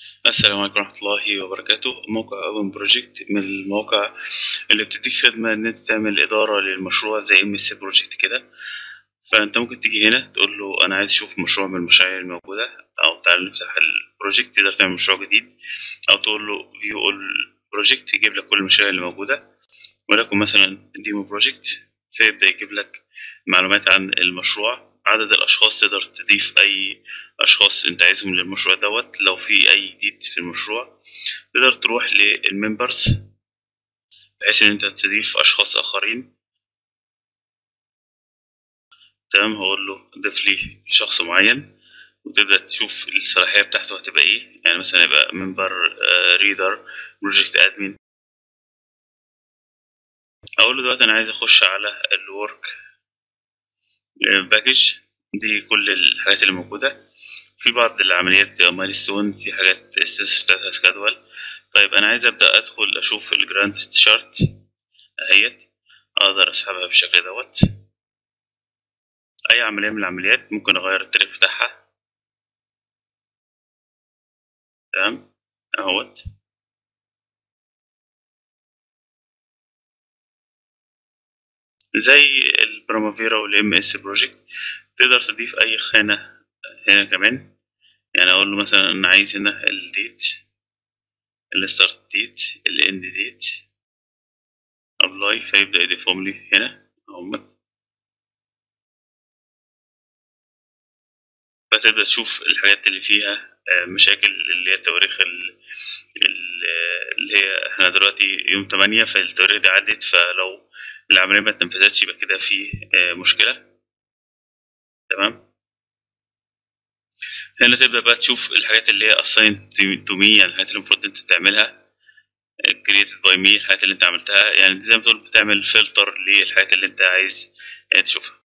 السلام عليكم ورحمة الله وبركاته. موقع Open Project من المواقع اللي بتديك خدمة إن أنت تعمل إدارة للمشروع زي MS Project كده. فأنت ممكن تيجي هنا تقول له أنا عايز أشوف مشروع من المشاريع الموجودة، أو تعالى نفتح البروجكت تقدر تعمل مشروع جديد، أو تقول له View All Project يجيب لك كل المشاريع اللي موجودة، ولكن مثلا Demo Project فيبدأ يجيب لك معلومات عن المشروع، عدد الأشخاص، تقدر تضيف أي أشخاص أنت عايزهم للمشروع دوت. لو في أي جديد في المشروع تقدر تروح للممبرز بحيث إن أنت تضيف أشخاص آخرين. تمام، هقول له ضيف لي شخص معين وتبدأ تشوف الصلاحية بتاعته هتبقى إيه، يعني مثلا يبقى ممبر، ريدر، بروجكت أدمن. أقول له دلوقتي أنا عايز أخش على الورك باكج، دي كل الحاجات اللي موجودة في بعض العمليات مايلستون، في حاجات الستاتس بتاعتها سكادول. طيب أنا عايز أبدأ أدخل أشوف الجراند تشارت أهيت، أقدر أسحبها بالشكل دوت. أي عملية من العمليات ممكن أغير التاريخ بتاعها. تمام أهوت. زي البرامافيرا والام اس بروجكت تقدر تضيف أي خانة هنا كمان. يعني أقول له مثلا أنا عايز هنا الديت، الستارت ديت، الاند ديت، أبلاي، فيبدأ يضيفهم لي هنا أهمت. فتبدأ تشوف الحاجات اللي فيها مشاكل، اللي هي التواريخ اللي هي احنا دلوقتي يوم 8، فالتواريخ دي عدت، فلو العملية ما اتنفذتش يبقى كده في مشكلة. تمام. هنا تبدأ بقى تشوف الحاجات اللي هي assigned to me، يعني الحاجات اللي المفروض انت تعملها، created by me، الحاجات اللي انت عملتها، يعني زي ما تقول بتعمل فلتر للحاجات اللي انت عايز تشوفها.